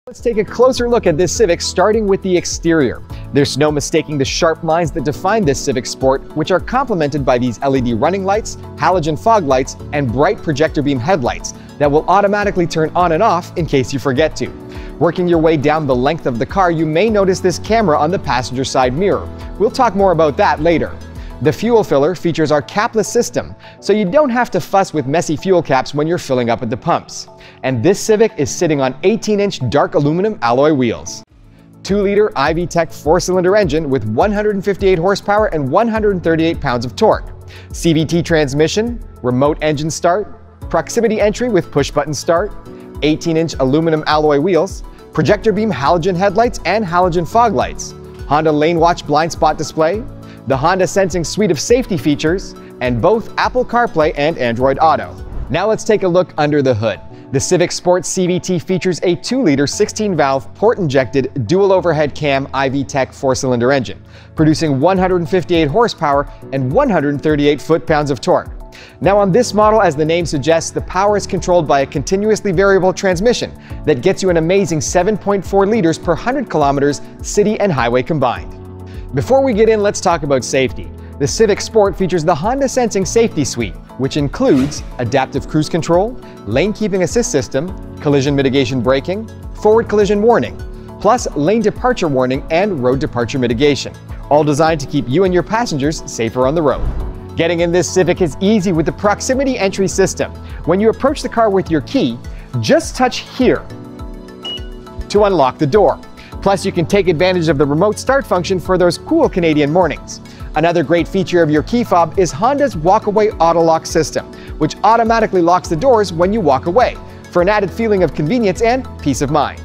Let's take a closer look at this Civic, starting with the exterior. There's no mistaking the sharp lines that define this Civic Sport, which are complemented by these LED running lights, halogen fog lights, and bright projector beam headlights that will automatically turn on and off in case you forget to. Working your way down the length of the car, you may notice this camera on the passenger side mirror. We'll talk more about that later. The fuel filler features our capless system, so you don't have to fuss with messy fuel caps when you're filling up at the pumps. And this Civic is sitting on 18-inch dark aluminum alloy wheels. 2-liter iVTEC 4-cylinder engine with 158 horsepower and 138 pounds of torque. CVT transmission, remote engine start, proximity entry with push-button start, 18-inch aluminum alloy wheels, projector beam halogen headlights and halogen fog lights, Honda Lane Watch blind spot display, the Honda Sensing suite of safety features, and both Apple CarPlay and Android Auto. Now let's take a look under the hood. The Civic Sport CVT features a 2-liter 16-valve port-injected dual overhead cam iVTEC 4-cylinder engine, producing 158 horsepower and 138 foot-pounds of torque. Now on this model, as the name suggests, the power is controlled by a continuously variable transmission that gets you an amazing 7.4 liters per 100 kilometers city and highway combined. Before we get in, let's talk about safety. The Civic Sport features the Honda Sensing Safety Suite, which includes adaptive cruise control, lane keeping assist system, collision mitigation braking, forward collision warning, plus lane departure warning and road departure mitigation, all designed to keep you and your passengers safer on the road. Getting in this Civic is easy with the proximity entry system. When you approach the car with your key, just touch here to unlock the door. Plus, you can take advantage of the remote start function for those cool Canadian mornings. Another great feature of your key fob is Honda's walk-away auto lock system, which automatically locks the doors when you walk away, for an added feeling of convenience and peace of mind.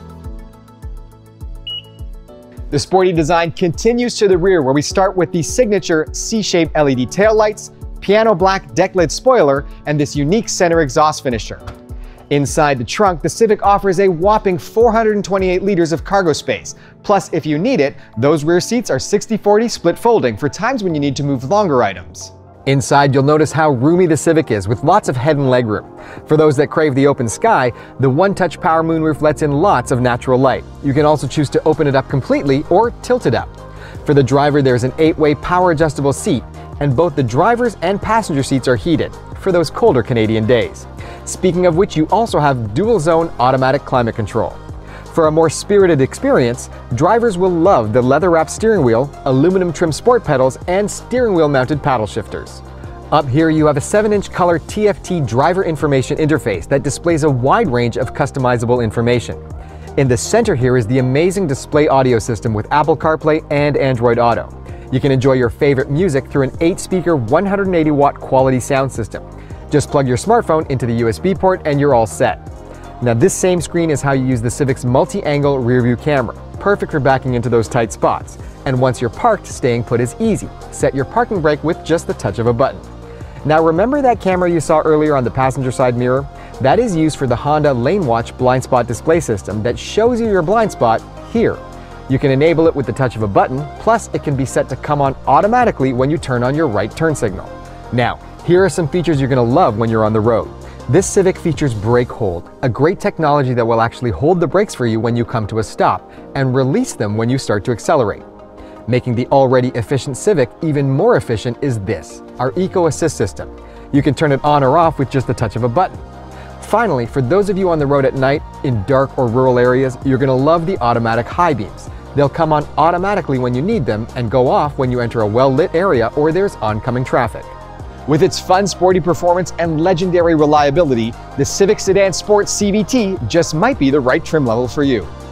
The sporty design continues to the rear, where we start with the signature C-shaped LED taillights, piano black deck lid spoiler, and this unique center exhaust finisher. Inside the trunk, the Civic offers a whopping 428 liters of cargo space. Plus, if you need it, those rear seats are 60/40 split folding for times when you need to move longer items. Inside, you'll notice how roomy the Civic is, with lots of head and leg room. For those that crave the open sky, the one-touch power moonroof lets in lots of natural light. You can also choose to open it up completely or tilt it up. For the driver, there's an 8-way power-adjustable seat, and both the driver's and passenger seats are heated for those colder Canadian days. Speaking of which, you also have dual-zone automatic climate control. For a more spirited experience, drivers will love the leather-wrapped steering wheel, aluminum trim sport pedals, and steering wheel-mounted paddle shifters. Up here, you have a 7-inch color TFT driver information interface that displays a wide range of customizable information. In the center here is the amazing display audio system with Apple CarPlay and Android Auto. You can enjoy your favorite music through an 8-speaker, 180-watt quality sound system. Just plug your smartphone into the USB port and you're all set. Now this same screen is how you use the Civic's multi-angle rear view camera, perfect for backing into those tight spots. And once you're parked, staying put is easy. Set your parking brake with just the touch of a button. Now remember that camera you saw earlier on the passenger side mirror? That is used for the Honda Lane Watch blind spot display system that shows you your blind spot here. You can enable it with the touch of a button, plus it can be set to come on automatically when you turn on your right turn signal. Now, here are some features you're going to love when you're on the road. This Civic features brake hold, a great technology that will actually hold the brakes for you when you come to a stop and release them when you start to accelerate. Making the already efficient Civic even more efficient is this, our Eco Assist system. You can turn it on or off with just the touch of a button. Finally, for those of you on the road at night in dark or rural areas, you're going to love the automatic high beams. They'll come on automatically when you need them and go off when you enter a well-lit area or there's oncoming traffic. With its fun, sporty performance and legendary reliability, the Civic Sedan Sport CVT just might be the right trim level for you.